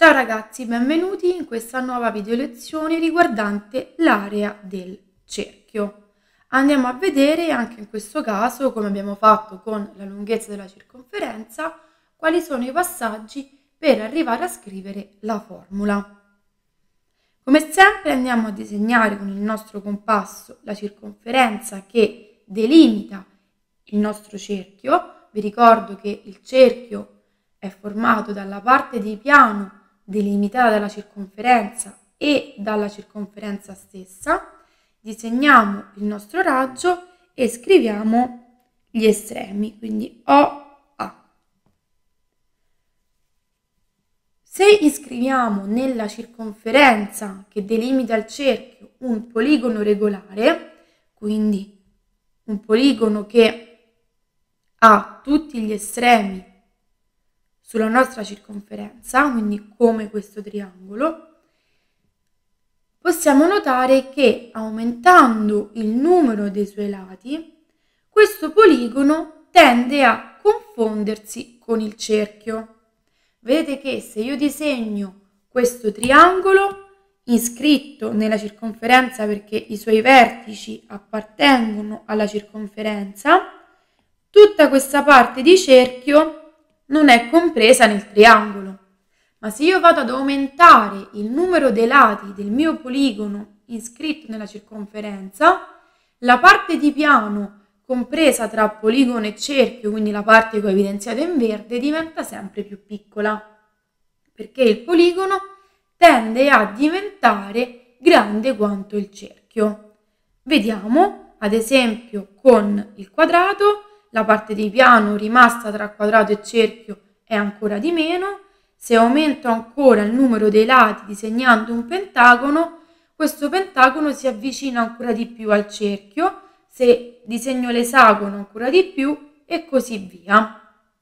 Ciao ragazzi, benvenuti in questa nuova video lezione riguardante l'area del cerchio. Andiamo a vedere anche in questo caso, come abbiamo fatto con la lunghezza della circonferenza, quali sono i passaggi per arrivare a scrivere la formula. Come sempre andiamo a disegnare con il nostro compasso la circonferenza che delimita il nostro cerchio. Vi ricordo che il cerchio è formato dalla parte di piano delimitata dalla circonferenza e dalla circonferenza stessa. Disegniamo il nostro raggio e scriviamo gli estremi, quindi OA. Se iscriviamo nella circonferenza che delimita il cerchio un poligono regolare, quindi un poligono che ha tutti gli estremi sulla nostra circonferenza, quindi come questo triangolo, possiamo notare che aumentando il numero dei suoi lati, questo poligono tende a confondersi con il cerchio. Vedete che se io disegno questo triangolo iscritto nella circonferenza perché i suoi vertici appartengono alla circonferenza, tutta questa parte di cerchio non è compresa nel triangolo. Ma se io vado ad aumentare il numero dei lati del mio poligono iscritto nella circonferenza, la parte di piano compresa tra poligono e cerchio, quindi la parte che ho evidenziato in verde, diventa sempre più piccola, perché il poligono tende a diventare grande quanto il cerchio. Vediamo, ad esempio, con il quadrato, la parte di piano rimasta tra quadrato e cerchio è ancora di meno. Se aumento ancora il numero dei lati disegnando un pentagono, questo pentagono si avvicina ancora di più al cerchio. Se disegno l'esagono ancora di più e così via.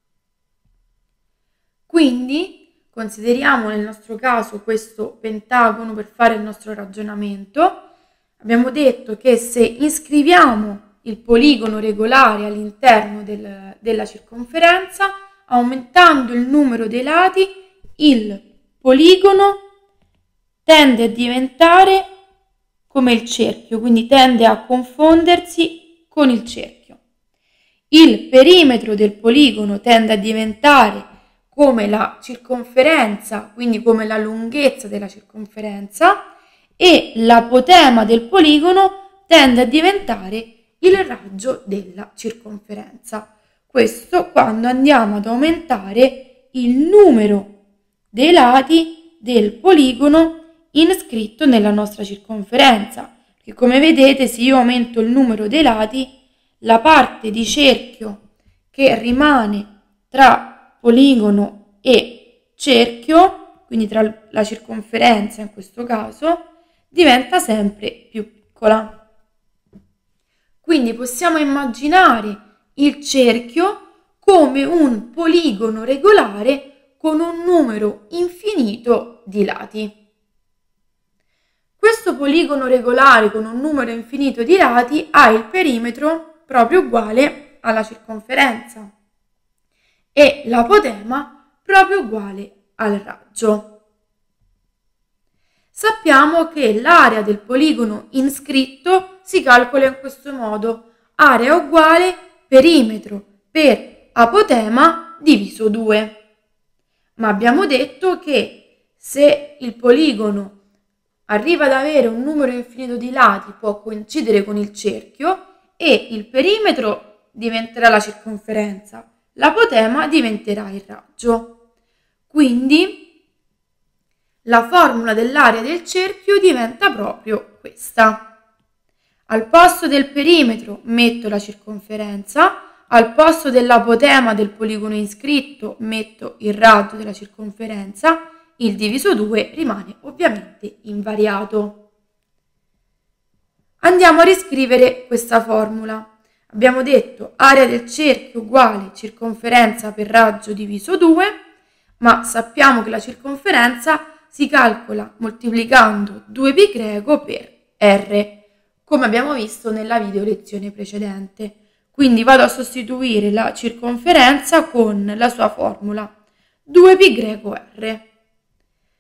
Quindi consideriamo nel nostro caso questo pentagono per fare il nostro ragionamento. Abbiamo detto che se iscriviamo il poligono regolare all'interno della circonferenza, aumentando il numero dei lati, il poligono tende a diventare come il cerchio, quindi tende a confondersi con il cerchio. Il perimetro del poligono tende a diventare come la circonferenza, quindi come la lunghezza della circonferenza, e l'apotema del poligono tende a diventare il raggio della circonferenza. Questo quando andiamo ad aumentare il numero dei lati del poligono iscritto nella nostra circonferenza, perché come vedete, se io aumento il numero dei lati, la parte di cerchio che rimane tra poligono e cerchio, quindi tra la circonferenza in questo caso, diventa sempre più piccola. Quindi possiamo immaginare il cerchio come un poligono regolare con un numero infinito di lati. Questo poligono regolare con un numero infinito di lati ha il perimetro proprio uguale alla circonferenza e l'apotema proprio uguale al raggio. Sappiamo che l'area del poligono iscritto si calcola in questo modo: area uguale perimetro per apotema diviso 2. Ma abbiamo detto che se il poligono arriva ad avere un numero infinito di lati può coincidere con il cerchio e il perimetro diventerà la circonferenza, l'apotema diventerà il raggio. Quindi la formula dell'area del cerchio diventa proprio questa. Al posto del perimetro metto la circonferenza, al posto dell'apotema del poligono iscritto metto il raggio della circonferenza, il diviso 2 rimane ovviamente invariato. Andiamo a riscrivere questa formula. Abbiamo detto area del cerchio uguale circonferenza per raggio diviso 2, ma sappiamo che la circonferenza si calcola moltiplicando 2π per r, come abbiamo visto nella video lezione precedente. Quindi vado a sostituire la circonferenza con la sua formula 2πr.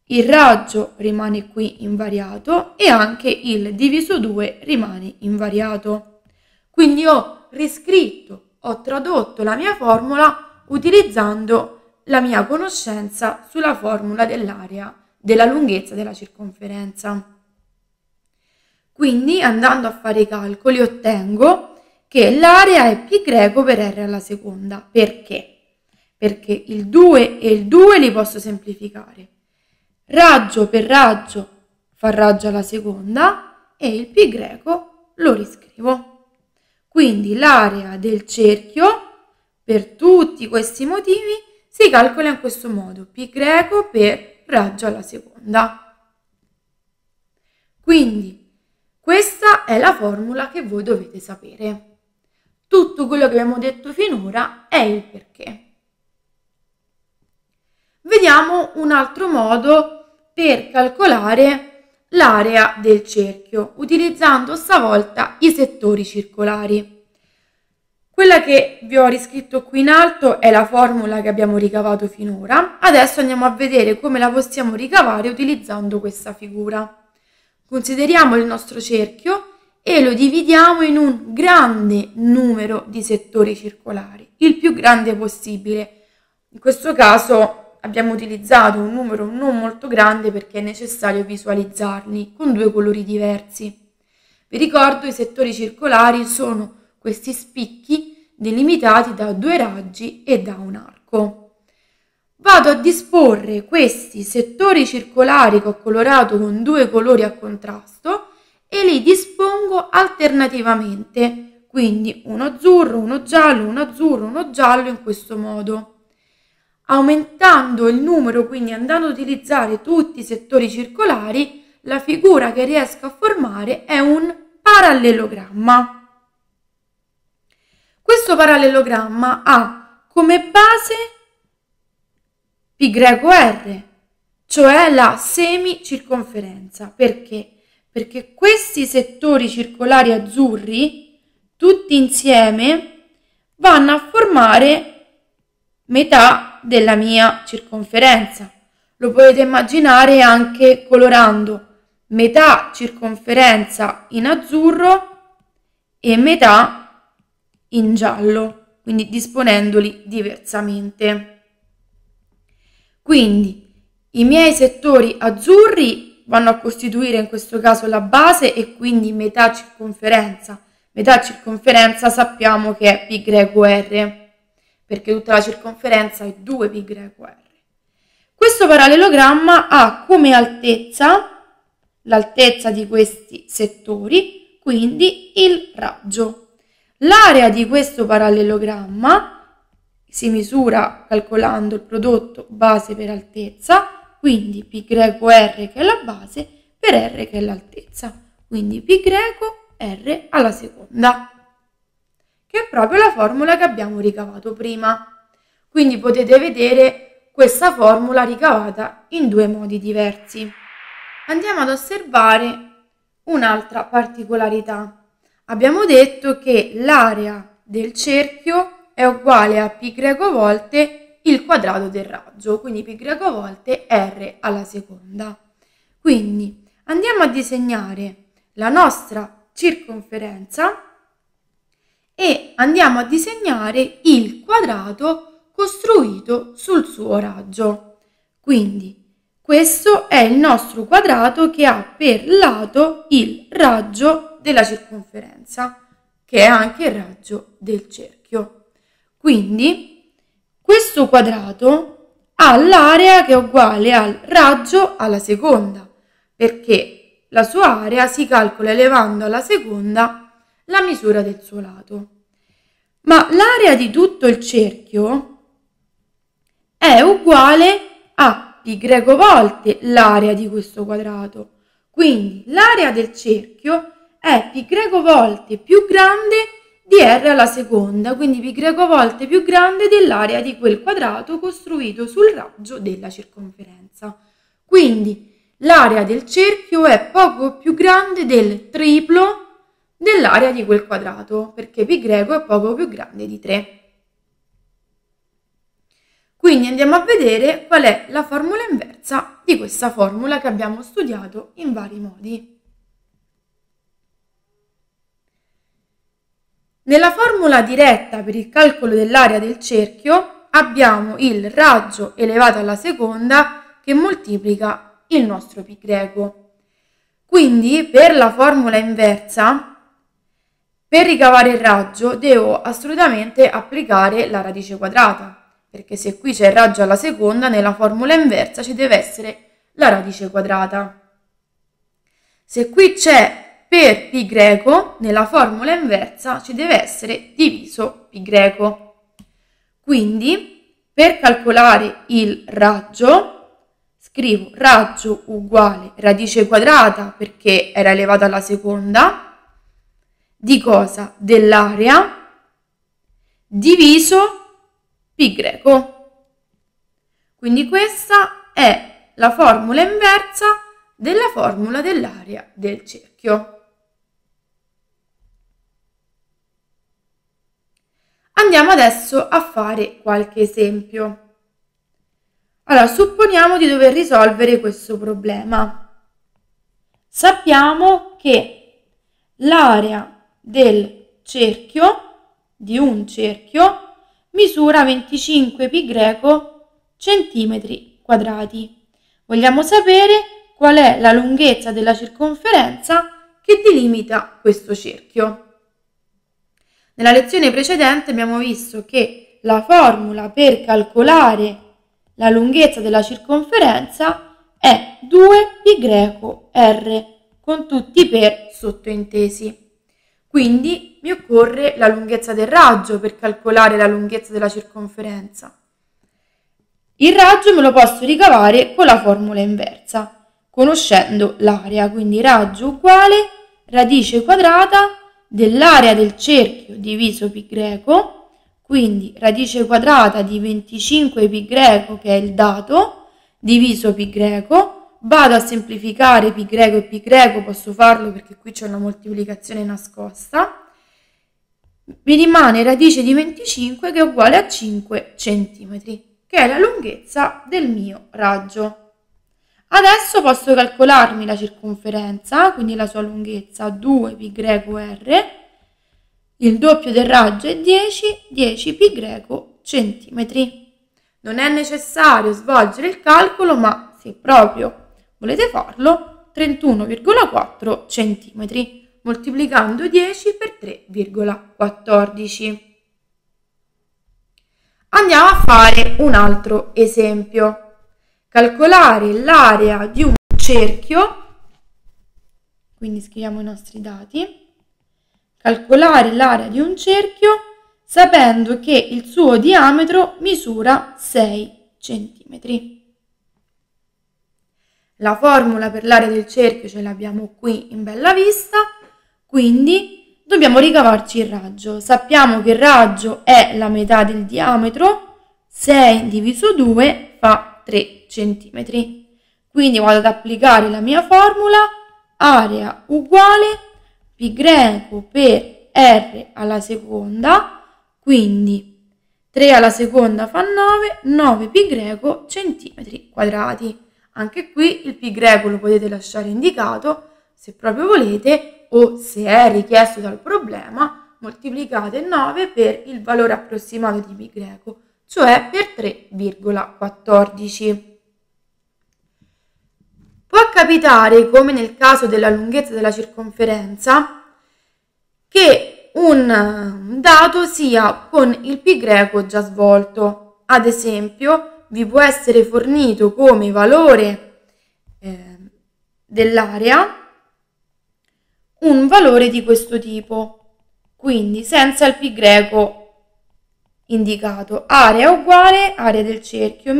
il raggio rimane qui invariato e anche il diviso 2 rimane invariato. Quindi ho riscritto, ho tradotto la mia formula utilizzando la mia conoscenza sulla formula dell'area della lunghezza della circonferenza. Quindi andando a fare i calcoli ottengo che l'area è π greco per r alla seconda. Perché? Perché il 2 e il 2 li posso semplificare. Raggio per raggio fa raggio alla seconda e il π greco lo riscrivo. Quindi l'area del cerchio per tutti questi motivi si calcola in questo modo, π greco per raggio alla seconda. Quindi questa è la formula che voi dovete sapere. Tutto quello che abbiamo detto finora è il perché. Vediamo un altro modo per calcolare l'area del cerchio, utilizzando stavolta i settori circolari. Quella che vi ho riscritto qui in alto è la formula che abbiamo ricavato finora. Adesso andiamo a vedere come la possiamo ricavare utilizzando questa figura. Consideriamo il nostro cerchio e lo dividiamo in un grande numero di settori circolari, il più grande possibile. In questo caso abbiamo utilizzato un numero non molto grande perché è necessario visualizzarli con due colori diversi. Vi ricordo, i settori circolari sono questi spicchi delimitati da due raggi e da un arco. Vado a disporre questi settori circolari che ho colorato con due colori a contrasto e li dispongo alternativamente, quindi uno azzurro, uno giallo, uno azzurro, uno giallo, in questo modo. Aumentando il numero, quindi andando ad utilizzare tutti i settori circolari, la figura che riesco a formare è un parallelogramma. Questo parallelogramma ha come base π greco r, cioè la semicirconferenza. Perché? Perché questi settori circolari azzurri, tutti insieme, vanno a formare metà della mia circonferenza. Lo potete immaginare anche colorando metà circonferenza in azzurro e metà in giallo, quindi disponendoli diversamente. Quindi i miei settori azzurri vanno a costituire in questo caso la base e quindi metà circonferenza. Metà circonferenza sappiamo che è π greco r, perché tutta la circonferenza è 2π greco r. Questo parallelogramma ha come altezza l'altezza di questi settori, quindi il raggio. L'area di questo parallelogramma si misura calcolando il prodotto base per altezza, quindi π greco r che è la base per r che è l'altezza, quindi π greco r alla seconda, che è proprio la formula che abbiamo ricavato prima. Quindi potete vedere questa formula ricavata in due modi diversi. Andiamo ad osservare un'altra particolarità. Abbiamo detto che l'area del cerchio è uguale a π greco volte il quadrato del raggio, quindi π greco volte r alla seconda. Quindi andiamo a disegnare la nostra circonferenza e andiamo a disegnare il quadrato costruito sul suo raggio. Quindi questo è il nostro quadrato che ha per lato il raggio della circonferenza, che è anche il raggio del cerchio. Quindi questo quadrato ha l'area che è uguale al raggio alla seconda, perché la sua area si calcola elevando alla seconda la misura del suo lato. Ma l'area di tutto il cerchio è uguale a π greco volte l'area di questo quadrato. Quindi l'area del cerchio è π greco volte più grande di r alla seconda, quindi π greco volte più grande dell'area di quel quadrato costruito sul raggio della circonferenza. Quindi l'area del cerchio è poco più grande del triplo dell'area di quel quadrato, perché π greco è poco più grande di 3. Quindi andiamo a vedere qual è la formula inversa di questa formula che abbiamo studiato in vari modi. Nella formula diretta per il calcolo dell'area del cerchio abbiamo il raggio elevato alla seconda che moltiplica il nostro pi greco. Quindi per la formula inversa, per ricavare il raggio devo assolutamente applicare la radice quadrata, perché se qui c'è il raggio alla seconda, nella formula inversa ci deve essere la radice quadrata. Se qui c'è per pi greco, nella formula inversa ci deve essere diviso pi greco. Quindi per calcolare il raggio scrivo raggio uguale radice quadrata perché era elevata alla seconda, di cosa? Dell'area diviso pi greco. Quindi questa è la formula inversa della formula dell'area del cerchio. Andiamo adesso a fare qualche esempio. Allora, supponiamo di dover risolvere questo problema. Sappiamo che l'area del cerchio, di un cerchio, misura 25 pi greco centimetri quadrati. Vogliamo sapere qual è la lunghezza della circonferenza che delimita questo cerchio. Nella lezione precedente abbiamo visto che la formula per calcolare la lunghezza della circonferenza è 2 pi greco r, con tutti i per sottointesi. Quindi mi occorre la lunghezza del raggio per calcolare la lunghezza della circonferenza. Il raggio me lo posso ricavare con la formula inversa, conoscendo l'area, quindi raggio uguale radice quadrata dell'area del cerchio diviso pi greco, quindi radice quadrata di 25 pi greco, che è il dato, diviso pi greco. Vado a semplificare pi greco e pi greco, posso farlo perché qui c'è una moltiplicazione nascosta. Mi rimane radice di 25 che è uguale a 5 centimetri, che è la lunghezza del mio raggio. Adesso posso calcolarmi la circonferenza, quindi la sua lunghezza 2 pi greco r, il doppio del raggio è 10 pi greco centimetri. Non è necessario svolgere il calcolo, ma se proprio volete farlo, 31,4 centimetri, moltiplicando 10 per 3,14. Andiamo a fare un altro esempio. Calcolare l'area di un cerchio, quindi scriviamo i nostri dati, calcolare l'area di un cerchio sapendo che il suo diametro misura 6 centimetri. La formula per l'area del cerchio ce l'abbiamo qui in bella vista, quindi dobbiamo ricavarci il raggio. Sappiamo che il raggio è la metà del diametro, 6 diviso 2 fa 3 centimetri. Quindi vado ad applicare la mia formula, area uguale pi greco per r alla seconda, quindi 3 alla seconda fa 9 pi greco centimetri quadrati. Anche qui il pi greco lo potete lasciare indicato se proprio volete, o se è richiesto dal problema moltiplicate 9 per il valore approssimato di pi greco, cioè per 3,14. Può capitare, come nel caso della lunghezza della circonferenza, che un dato sia con il pi greco già svolto. Ad esempio, vi può essere fornito come valore dell'area un valore di questo tipo, quindi senza il pi greco indicato. Area uguale area del cerchio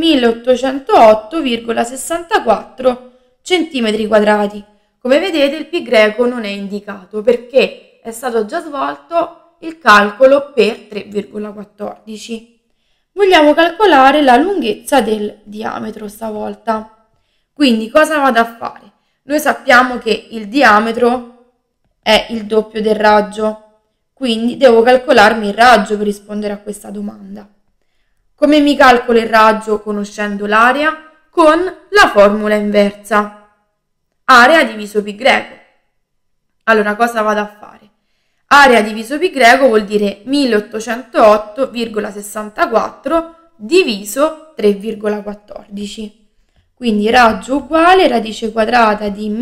1808,64 centimetri quadrati. Come vedete il pi greco non è indicato perché è stato già svolto il calcolo per 3,14. Vogliamo calcolare la lunghezza del diametro stavolta. Quindi cosa vado a fare? Noi sappiamo che il diametro è il doppio del raggio, quindi devo calcolarmi il raggio per rispondere a questa domanda. Come mi calcolo il raggio conoscendo l'area? Con la formula inversa. Area diviso pi greco. Allora, cosa vado a fare? Area diviso pi greco vuol dire 1808,64 diviso 3,14. Quindi raggio uguale radice quadrata di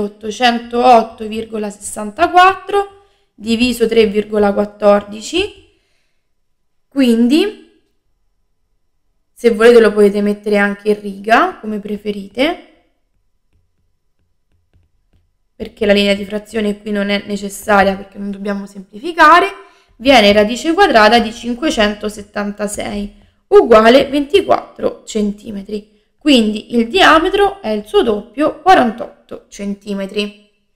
1808,64 diviso 3,14. Quindi, se volete lo potete mettere anche in riga, come preferite, perché la linea di frazione qui non è necessaria perché non dobbiamo semplificare, viene radice quadrata di 576 uguale 24 cm. Quindi il diametro è il suo doppio, 48 cm.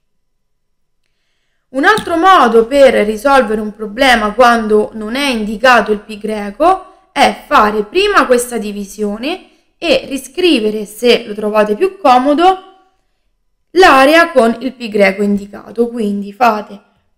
Un altro modo per risolvere un problema quando non è indicato il pi greco è fare prima questa divisione e riscrivere, se lo trovate più comodo, l'area con il pi greco indicato. Quindi fate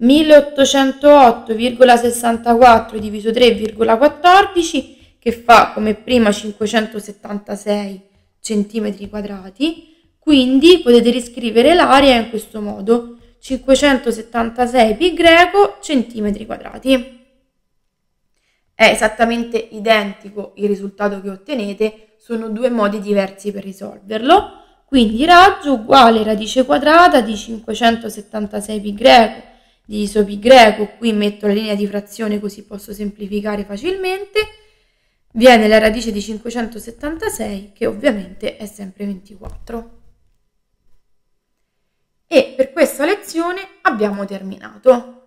1808,64 diviso 3,14 che fa come prima 576 cm quadrati. Quindi potete riscrivere l'area in questo modo: 576 pi greco centimetri quadrati. È esattamente identico il risultato che ottenete, sono due modi diversi per risolverlo. Quindi raggio uguale radice quadrata di 576 pi greco diviso pi greco, qui metto la linea di frazione così posso semplificare facilmente, viene la radice di 576 che ovviamente è sempre 24. E per questa lezione abbiamo terminato.